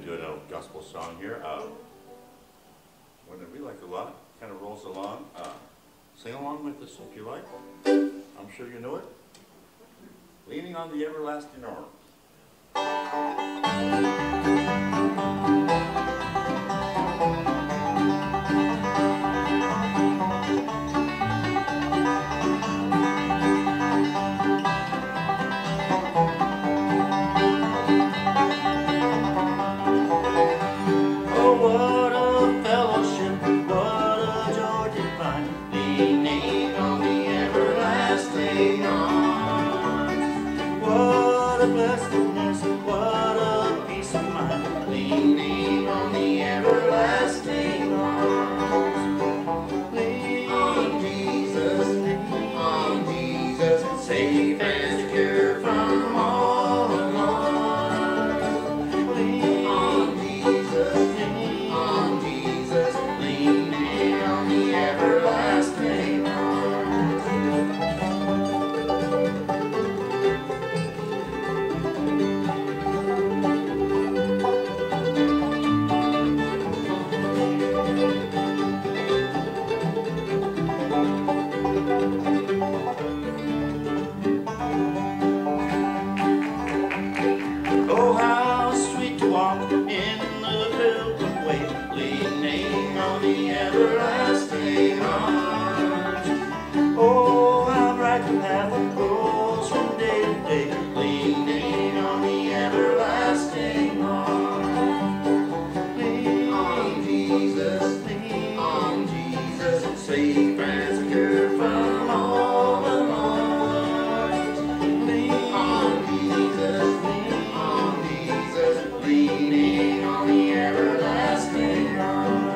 doing a gospel song here. One that we like a lot, kind of rolls along. Sing along with us if you like. I'm sure you know it. Leaning on the everlasting arms. What a blessedness, what a peace of mind, leaning on the everlasting arms. Lean on Jesus, safe and secure from all alarms. Lean on Jesus, leaning on the everlasting arms. Oh, how sweet to walk in the pilgrim way, leaning on the everlasting arms. Oh, how bright the path grows from day to day, leaning on the everlasting arms. Lean on Jesus, safe and secure from all alarms. Lean on Jesus, leaning on the everlasting arms.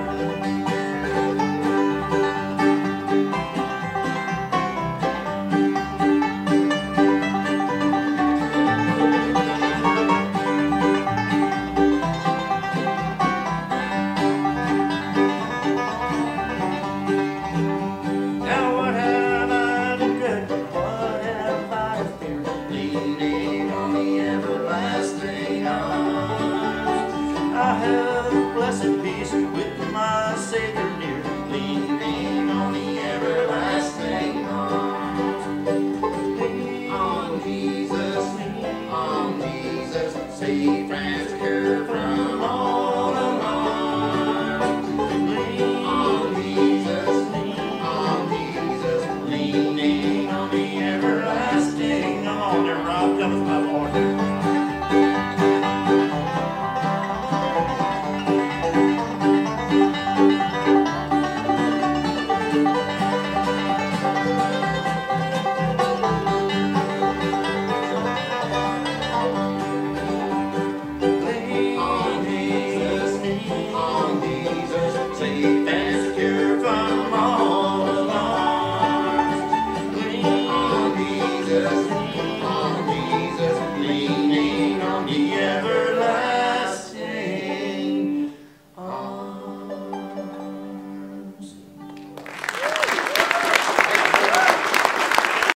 Now what have I to dread? What have I to fear? Leaning on the everlasting arms. I have blessed peace with my Savior near, leaning on the everlasting arms. Lean on Jesus, safe and secure from all alarms. Lean on Jesus, leaning on the everlasting. Come on there, Rob, come with my Lord. Lean on Jesus, safe and